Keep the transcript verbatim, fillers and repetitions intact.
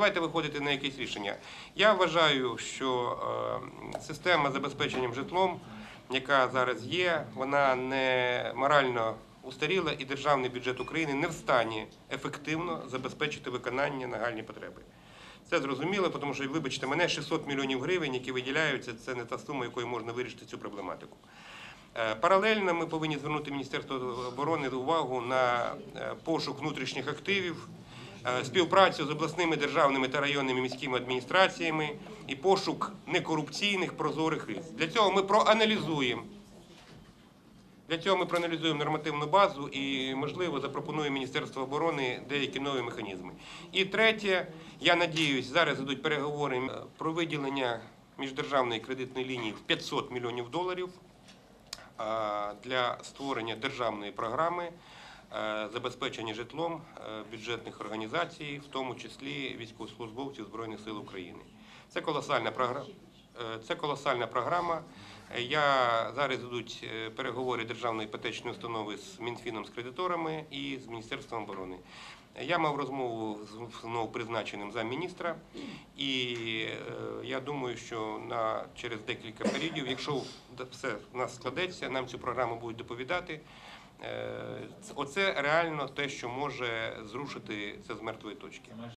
давайте виходити на якесь рішення. Я вважаю, що система забезпечення житлом, яка зараз є, вона не морально устаріла, і державний бюджет України не в стані ефективно забезпечити виконання нагальні потреби. Це зрозуміло, тому що, вибачте мене, шістсот мільйонів гривень, які виділяються, це не та сума, якою можна вирішити цю проблематику. Паралельно ми повинні звернути Міністерство оборони увагу на пошук внутрішніх активів, співпрацю з обласними державними та районними міськими адміністраціями і пошук некорупційних прозорих рис. Для цього ми проаналізуємо. Для цього ми проаналізуємо нормативну базу і, можливо, запропонуємо Міністерству оборони деякі нові механізми. І третє, я надіюсь, зараз йдуть переговори про виділення міждержавної кредитної лінії в п'ятсот мільйонів доларів для створення державної програми забезпечення житлом бюджетних організацій, в тому числі військовослужбовців Збройних сил України. Це колосальна програма. Це колосальна програма. Я, зараз йдуть переговори Державної іпотечної установи з Мінфіном, з кредиторами і з Міністерством оборони. Я мав розмову з новопризначеним замміністра, і я думаю, що на, через декілька періодів, якщо все в нас складеться, нам цю програму будуть доповідати. Оце реально те, що може зрушити це з мертвої точки.